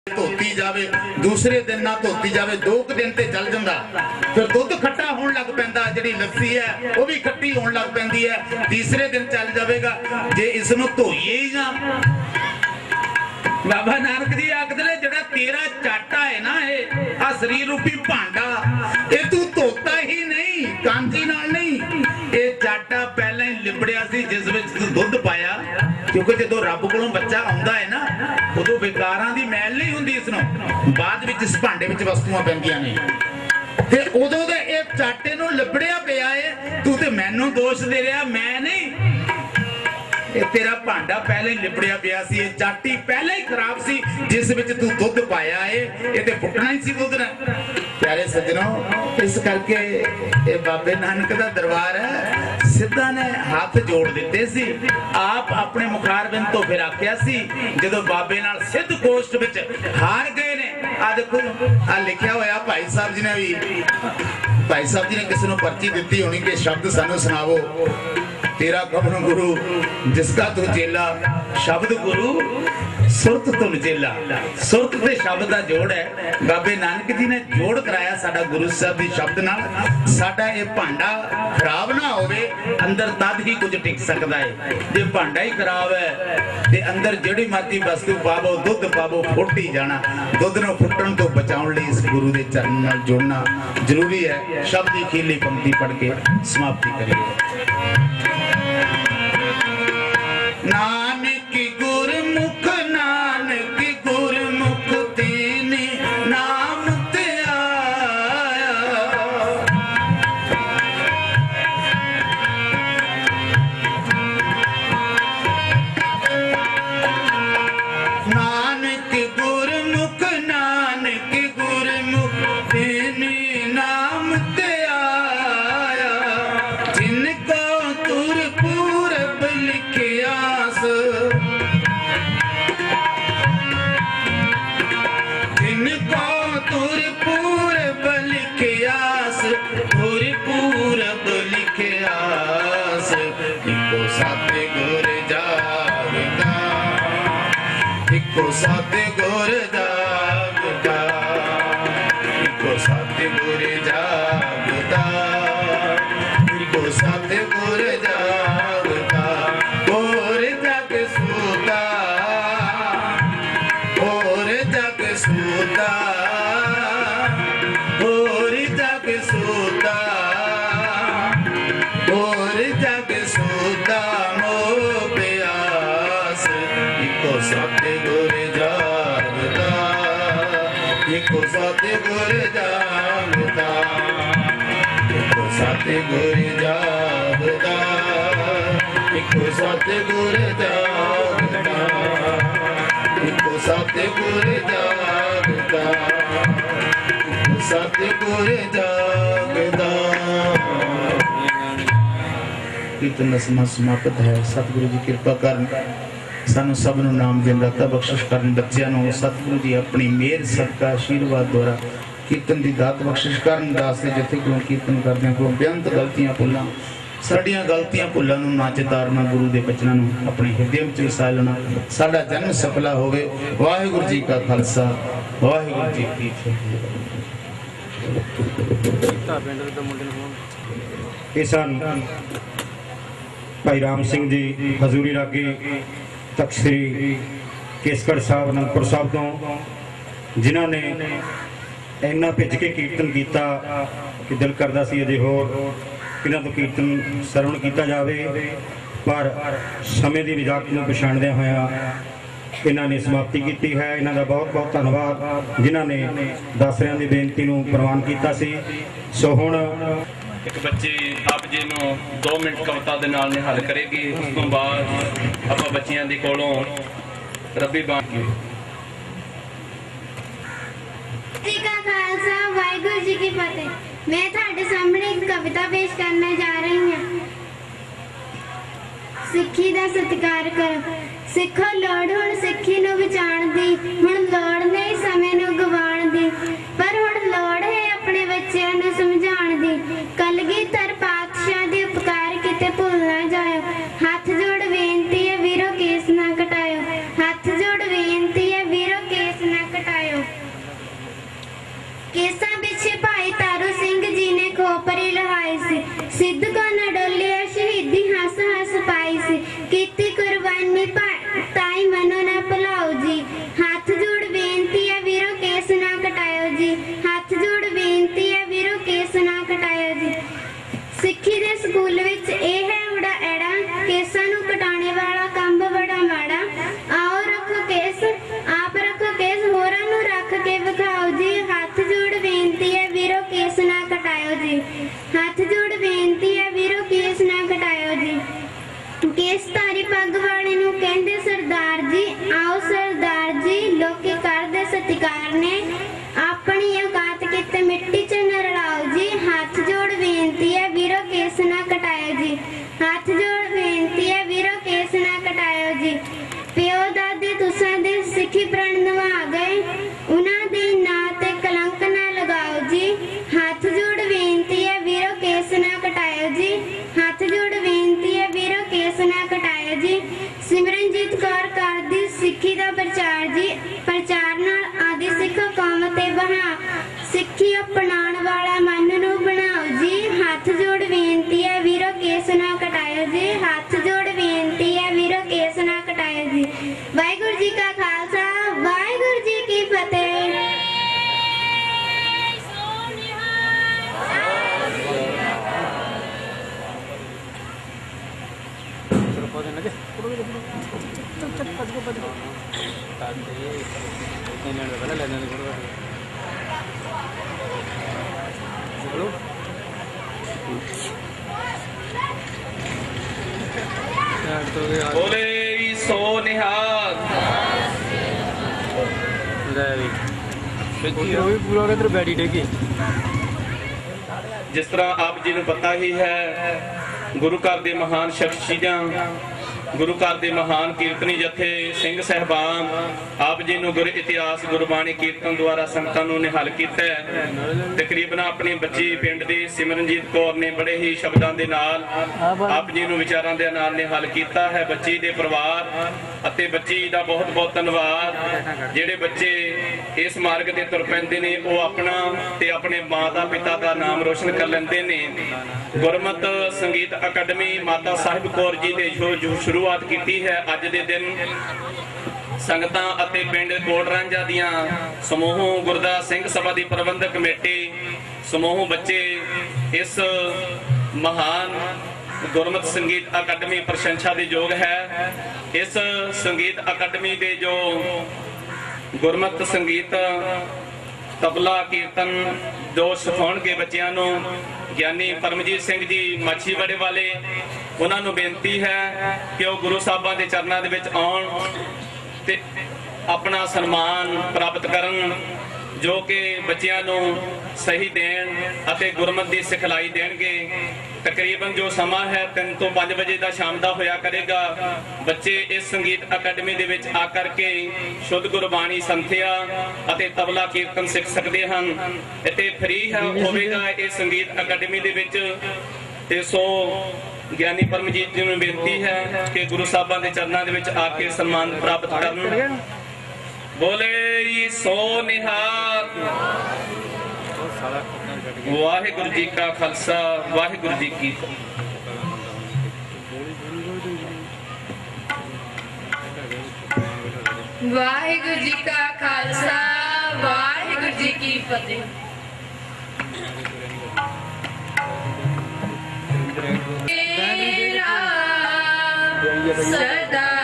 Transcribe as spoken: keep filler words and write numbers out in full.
धोती जावे, दूसरे दिन ना धोती जावे, दो दिन ते चल जांदा, फिर दुध खट्टा होण लग पैंदा, जिहड़ी लस्सी है वो भी खट्टी होण लग पैंदी है, तीसरे दिन चल जावेगा जे इसनूं धोईए ही ना। बाबा नानक जी आखदे ने जिहड़ा तेरा चाटा है ना, ये आ शरीर रूपी भांडा, ये तू धोता ही नहीं, कांजी नाल नहीं, ये चाटा पहले ही लिबड़िया सी जिस विच तू दुध पाया, क्योंकि जो रब कोलों बच्चा आउंदा है ना उदों विकारां दी मैल नहीं हुंदी, इसनूं बाद विच इस भांडे विच वस्तुआं पैंदियां ने, ते उदों दे ये चाटे नूं लिबड़िया पिया है, तू ते मैनूं दोष दे रिहा, मैं नहीं। ये तेरा भांडा पहले ही लिबड़िया पिया सी, ये चाटी पहले ही खराब सी जिस विच तू दुध पाया है, ये ते फुटना ही सी दुध ने। प्यारे सज्जनों, इस करके ये बाबे नानक दा दरबार है, सिद्धा ने हाथ जोड़ दिते सी, आप अपने मुखारबिंद तो फिर आख्या सी जदों बाबे नाल सिद्ध गोष्ठ विच हार गए ने। आ देखो आ लिखिया होया भाई साहब जी ने भी, भाई साहब जी ने किसी नूं पर्ची दित्ती होनी कि शब्द सानू सुनावो, तेरा कौन गुरु जिसका तू चेला, शब्द गुरु सुरत तुम चेला, सुरत ते शब्द दा जोड़ है, बाबे नानक जी ने जोड़ कराया साडा गुरु साहब दी शब्द नाल, साडा ये भांडा खराब ना होवे, अंदर तद ही कुछ टिक सकदा है, जे भांडा ही खराब है ते अंदर जेड़ी मर्जी वस्तु पावो, दुध पावो, फुट ही जाना। दुध नूं फुटण तो बचाउण लई इस गुरु दे चरण नाल जुड़ना जरूरी है। शब्द की खीरली पंक्ति पढ़ के समाप्ति करिए। नानक गुरमुख, नानक गुरमुख तेने नाम ते आया, नानक गुरमुख, नानक गुरमुख तेने नाम ते आया, जिनको तुर पूरब लिखिया, जिनको तुर पूरब लिखियास, तुर पूरब लिखियास, इको सतगुर जागदा, इको सतगुर जागदा, इको सतगुर जागदा, इको सतगुर जागदा, और जग सूता, और जग सूता, और जग सूता, और जग सूता मोह प्यास, इको सतगुर जागदा, इको सतगुर जागदा, इको सतगुर जागदा, इको सतगुर जागदा, इको सतगुर जागदा, इको सतगुर जागदा। कीर्तन समा समाप्त है। सतगुरु जी कृपा करन, सानू सब नूं नाम देन दाता बख्शिश करन, बच्चिआं नूं सतगुरु जी अपनी मेहर सदका आशीर्वाद द्वारा कीर्तन दी दात बख्शिश करन। दास दे जिथे कोलों कीर्तन करदे कोलों बेअंत गलतियां भुल्लां, साड़ियां गलतियां भुल्लां नूं ना चितारना, गुरु दे बचनां नूं अपने हिरदे विच वसा लेना, साडा जन्म सफला होवे। वाहिगुरू जी का खालसा, वाहिगुरू जी की फतेह। किसान भाई राम सिंह जी हजूरी रागी तख्त श्री केसगढ़ साहब अनंदपुर साहब तो, जिन्हों ने इन्ना भिज के कीर्तन किया कि दिल करता सी अजे होर इन्हां तो कीर्तन सरवण किया जाए, पर समय की रिजात को पछाणदे होया इन्हां ने समाप्ति की है। इन्हां दा बहुत बहुत धन्यवाद जिन्हां ने दासरियां दी बेनती नूं प्रवान किया सी। सो हुण एक बच्ची आप जी नूं दो मिनट कविता दे नाल निहाल करेगी, उस तो बाद आपां बच्चियां दे कोलों रब्बी बाण जी का खालसा, वाहिगुरू जी की फतेह। मैं ਤੁਹਾਡੇ ਸਾਹਮਣੇ एक कविता पेश करना जा रही हूं। सिक्खी दा सत्कार करो, सिखो लोड़ हुण सिक्खी नूं विचारन दी, हुण लोड़ नहीं समय नूं गवाउण दी, पर हुण लोड़ है अपने बच्चों नूं समझाउण दी। कलगीधर पातशाह दे उपकार किते भुल ना जाओ, हाथ जोड़ बेनती है वीरो केस ना कटायो, हाथ जोड़ बेनती है वीरो केस ना कटायो। ਖੋਪਰੀ ਲਹਾਈ ਸੀ। ਸਿੱਧ ਕੋ ਨਾ ਡੋਲਿਆ ਸ਼ਹੀਦੀ ਹੱਸ ਹੱਸ ਪਾਈ ਸੀ। ਕੀਤੀ ਕੁਰਬਾਨੀ ਤਾਈ ਮਨੋ ਨਾ ਭੁਲਾਓ ਜੀ। ਹੱਥ ਜੋੜ ਬੇਨਤੀ ਹੈ ਵੀਰੋ ਕੇਸ ਨਾ ਕਟਾਇਓ ਜੀ। ਹੱਥ ਜੋੜ ਬੇਨਤੀ ਹੈ ਵੀਰੋ ਕੇਸ ਨਾ ਕਟਾਇਓ ਜੀ। ਸਿੱਖੀ ਦੇ ਸਕੂਲ ਵਿੱਚ ਇਹ ਹੈ ਉੜਾ ਐੜਾ, ਕੇਸਾਂ ਨੂੰ ਕਟਾਉਣੇ ਵਾਲਾ ਕੰਮ ਬੜਾ ਮਾੜਾ। ਆਓ ਰੱਖੋ ਕੇਸ, ਆਪ ਰੱਖੋ ਕੇਸ, ਹੋਰਾਂ ਨੂੰ ਰੱਖ ਕੇ ਵਿਖਾਓ ਜੀ। ਹੱਥ ਜੋੜ ਬੇਨਤੀ ਹੈ ਵੀਰੋ ਕੇਸ ਨਾ ਕਟਾਇਓ ਜੀ। ਹੱਥ ਜੋੜ ਬੇਨਤੀ ਹੈ ਵੀਰੋ ਕੇਸ ਨਾ ਕਟਾਇਓ ਜੀ। ਕੇਸਧਾਰੀ ਪੱਗ ਵਾਲੇ ਨੂੰ ਕਹਿੰਦੇ ਸਰਦਾਰ ਜੀ। ਆਓ ਸਰਦਾਰ ਜੀ ਲੋਕੀ ਕਰਦੇ ਸਤਿਕਾਰ ਨੇ, ਆਪਣੀ ਔਕਾਤ ਕਿਤੇ ਮਿੱਟੀ ਚ ਨਾ ਰਲਾਓ ਜੀ। ਹੱਥ ਜੋੜ ਬੇਨਤੀ ਹੈ ਵੀਰੋ ਕੇਸ ਨਾ ਕਟਾਇਓ ਜੀ। ਹੱਥ ਜੋੜ ਬੇਨਤੀ ਹੈ ਵੀਰੋ ਕੇਸ ਨਾ ਕਟਾਇਓ ਜੀ। ਪਿਓ ਦਾਦੇ ਤੁਸਾਂ ਦੇ ਸਿੱਖੀ ਪ੍ਰਣ ਨਿਭਾ ਗਏ, ਉਹਨਾਂ ਦੇ ਨਾਂ ਤੇ ਕਲੰਕ ਨਾ ਲਗਾਓ ਜੀ। ਹੱਥ ਜੋੜ ਬੇਨਤੀ ਹੈ ਵੀਰੋ ਕੇਸ ਨਾ ਕਟਾਇਓ ਜੀ। ਹੱਥ ਜੋੜ ਬੇਨਤੀ ਹੈ ਵੀਰੋ ਕੇਸ ਨਾ ਕਟਾਇਓ ਜੀ। ਸਿਮਰਨਜੀਤ ਕੌਰ ਕਰਦੀ ਸਿੱਖੀ ਦਾ ਪ੍ਰਚਾਰ ਜੀ। ਪ੍ਰਚਾਰ ਨਾਲ ਆਦਿ ਸਿੱਖ ਕੌਮ ਤੇ ਬਹਾ, ਸਿੱਖੀ ਅਪਣਾਉਣ ਵਾਲਾ ਮਨ ਨੂੰ ਬਣਾਓ ਜੀ। ਹੱਥ ਜੋੜ ਬੇਨਤੀ ਹੈ ਵੀਰੋ ਕੇਸ ਨਾ ਕਟਾਇਓ ਜੀ। ਹੱਥ ਜੋੜ ਬੇਨਤੀ ਹੈ ਵੀਰੋ ਕੇਸ ਨਾ ਕਟਾਇਓ ਜੀ। ਵਾਹਿਗੁਰੂ ਜੀ ਕਾ ਖਾਲਸਾ, ਵਾਹਿਗੁਰੂ ਜੀ ਕੀ ਫਤਿਹ। ਬੋਲੇ ਸੋ ਨਿਹਾਲ। ਜਿਸ ਤਰ੍ਹਾਂ ਆਪ ਜੀ ਨੂੰ ਪਤਾ ਹੀ ਹੈ, ਗੁਰੂ ਘਰ ਦੇ ਮਹਾਨ ਸ਼ਖਸੀਅਤਾਂ, ਗੁਰੂ ਘਰ ਦੇ ਮਹਾਨ ਕੀਰਤਨੀ ਜਥੇ ਸਿੰਘ ਸਹਿਬਾਨ ਆਪ ਜੀ ਨੂੰ ਗੁਰ ਇਤਿਹਾਸ ਗੁਰਬਾਣੀ ਕੀਰਤਨ ਦੁਆਰਾ ਸੰਗਤਾਂ ਨੂੰ ਨਿਹਾਲ ਕੀਤਾ ਹੈ। ਤਕਰੀਬਨ ਆਪਣੀ ਬੱਚੀ ਪਿੰਡ ਦੀ ਸਿਮਰਨਜੀਤ ਕੌਰ ਨੇ ਬੜੇ ਹੀ ਸ਼ਬਦਾਂ ਦੇ ਨਾਲ ਆਪ ਜੀ ਨੂੰ ਵਿਚਾਰਾਂ ਦੇ ਨਾਲ ਨਿਹਾਲ ਕੀਤਾ ਹੈ। ਬੱਚੀ ਦੇ ਪਰਿਵਾਰ ਅਤੇ ਬੱਚੀ ਦਾ ਬਹੁਤ ਬਹੁਤ ਧੰਨਵਾਦ। ਜਿਹੜੇ ਬੱਚੇ ਇਸ ਮਾਰਗ ਤੇ ਤੁਰ ਪੈਂਦੇ ਨੇ ਉਹ ਆਪਣਾ ਤੇ ਆਪਣੇ ਮਾਤਾ ਪਿਤਾ ਦਾ ਨਾਮ ਰੋਸ਼ਨ ਕਰ ਲੈਂਦੇ ਨੇ। ਗੁਰਮਤ ਸੰਗੀਤ ਅਕੈਡਮੀ ਮਾਤਾ ਸਾਹਿਬ ਕੌਰ ਜੀ ਦੇ ਜੋ ਸ਼ੁਰੂਆਤ ਕੀਤੀ ਹੈ ਅੱਜ ਦੇ ਦਿਨ, ਸੰਗਤਾਂ ਅਤੇ ਪਿੰਡ ਕੋਟ ਰਾਂਝਾ ਦੀਆਂ ਸਮੂਹ ਗੁਰਦਾਸ ਸਿੰਘ ਸਭਾ ਦੀ ਪ੍ਰਬੰਧਕ ਕਮੇਟੀ ਸਮੂਹ ਬੱਚੇ ਇਸ ਮਹਾਨ ਗੁਰਮਤ ਸੰਗੀਤ ਅਕੈਡਮੀ ਪ੍ਰਸ਼ੰਸਾ ਦੇ ਯੋਗ ਹੈ। ਇਸ ਸੰਗੀਤ ਅਕੈਡਮੀ ਦੇ ਜੋ ਗੁਰਮਤ ਸੰਗੀਤ ਤਬਲਾ ਕੀਰਤਨ ਜੋ ਸਿਖਾਉਣਗੇ ਬੱਚਿਆਂ ਨੂੰ, ਗਿਆਨੀ ਪਰਮਜੀਤ ਸਿੰਘ ਜੀ ਮਾਛੀਵਾੜੇ ਵਾਲੇ, ਉਹਨਾਂ ਨੂੰ ਬੇਨਤੀ ਹੈ ਕਿ ਉਹ ਗੁਰੂ ਸਾਹਿਬਾਂ ਦੇ ਚਰਨਾਂ ਦੇ ਵਿੱਚ ਆਉਣ ਤੇ ਆਪਣਾ ਸਨਮਾਨ ਪ੍ਰਾਪਤ ਕਰਨ, ਜੋ ਕਿ ਬੱਚਿਆਂ ਨੂੰ ਸਹੀ ਦੇਣ ਅਤੇ ਗੁਰਮਤ ਦੀ ਸਿਖਲਾਈ ਦੇਣਗੇ। ਤਕਰੀਬਨ ਜੋ ਸਮਾਂ ਹੈ ਤਿੰਨ ਤੋਂ ਪੰਜ ਵਜੇ ਦਾ ਸ਼ਾਮ ਦਾ ਹੋਇਆ ਕਰੇਗਾ। ਬੱਚੇ ਇਸ ਸੰਗੀਤ ਅਕੈਡਮੀ ਦੇ ਵਿੱਚ ਆ ਕਰਕੇ ਸ਼ੁੱਧ ਗੁਰਬਾਣੀ ਸੰਥਿਆ ਅਤੇ ਤਬਲਾ ਕੀਰਤਨ ਸਿੱਖ ਸਕਦੇ ਹਨ। ਇੱਥੇ ਫ੍ਰੀ ਹੈ ਹੋਵੇਗਾ ਇਹ ਸੰਗੀਤ ਅਕੈਡਮੀ ਦੇ ਵਿੱਚ। ਤੇ ਸੋ ਗਿਆਨੀ ਪਰਮਜੀਤ ਜੀ ਨੂੰ ਬੇਨਤੀ ਹੈ ਕਿ ਗੁਰੂ ਸਾਹਿਬਾਂ ਦੇ ਚਰਨਾਂ ਦੇ ਵਿੱਚ ਆ ਕੇ ਸਨਮਾਨ ਪ੍ਰਾਪਤ ਕਰਨ। ਬੋਲੇ ਸੋ ਨਿਹਾਲ। ਵਾਹਿਗੁਰੂ ਜੀ ਕਾ ਖਾਲਸਾ, ਵਾਹਿਗੁਰੂ ਜੀ ਕੀ ਫਤਿਹ। ਵਾਹਿਗੁਰੂ ਜੀ ਕਾ ਖਾਲਸਾ, ਵਾਹਿਗੁਰੂ ਜੀ ਕੀ ਫਤਿਹ। ਤੇਰਾ ਸਦਾ